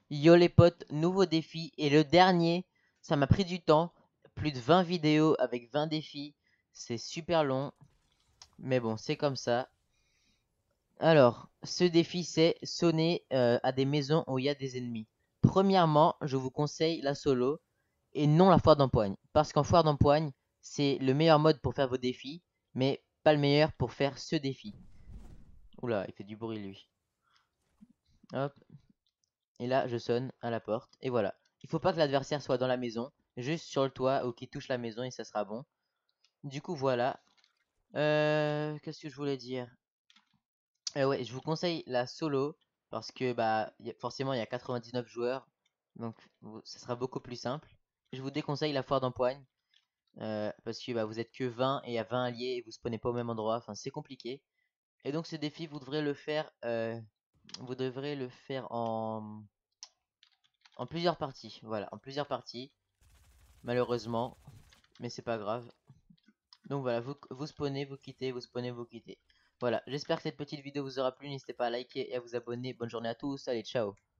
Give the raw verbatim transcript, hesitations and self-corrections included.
Yo les potes, nouveau défi. Et le dernier, ça m'a pris du temps. Plus de vingt vidéos avec vingt défis. C'est super long. Mais bon, c'est comme ça. Alors, ce défi, c'est sonner euh, à des maisons où il y a des ennemis. Premièrement, je vous conseille la solo et non la foire d'empoigne. Parce qu'en foire d'empoigne, c'est le meilleur mode pour faire vos défis, mais pas le meilleur pour faire ce défi. Oula, il fait du bruit lui. Hop. Et là, je sonne à la porte. Et voilà. Il faut pas que l'adversaire soit dans la maison. Juste sur le toit ou qu'il touche la maison et ça sera bon. Du coup, voilà. Euh, Qu'est-ce que je voulais dire? Euh, ouais, je vous conseille la solo. Parce que bah y a- forcément, il y a quatre-vingt-dix-neuf joueurs. Donc, vous- ça sera beaucoup plus simple. Je vous déconseille la foire d'empoigne. euh, parce que bah, vous êtes que vingt et il y a vingt alliés et vous spawnez pas au même endroit. Enfin, c'est compliqué. Et donc, ce défi, vous devrez le faire. euh, vous devrez le faire en, en plusieurs parties. Voilà, en plusieurs parties. Malheureusement. Mais c'est pas grave. Donc voilà, vous, vous spawnez, vous quittez, vous spawnez, vous quittez. Voilà, j'espère que cette petite vidéo vous aura plu. N'hésitez pas à liker et à vous abonner. Bonne journée à tous. Allez, ciao.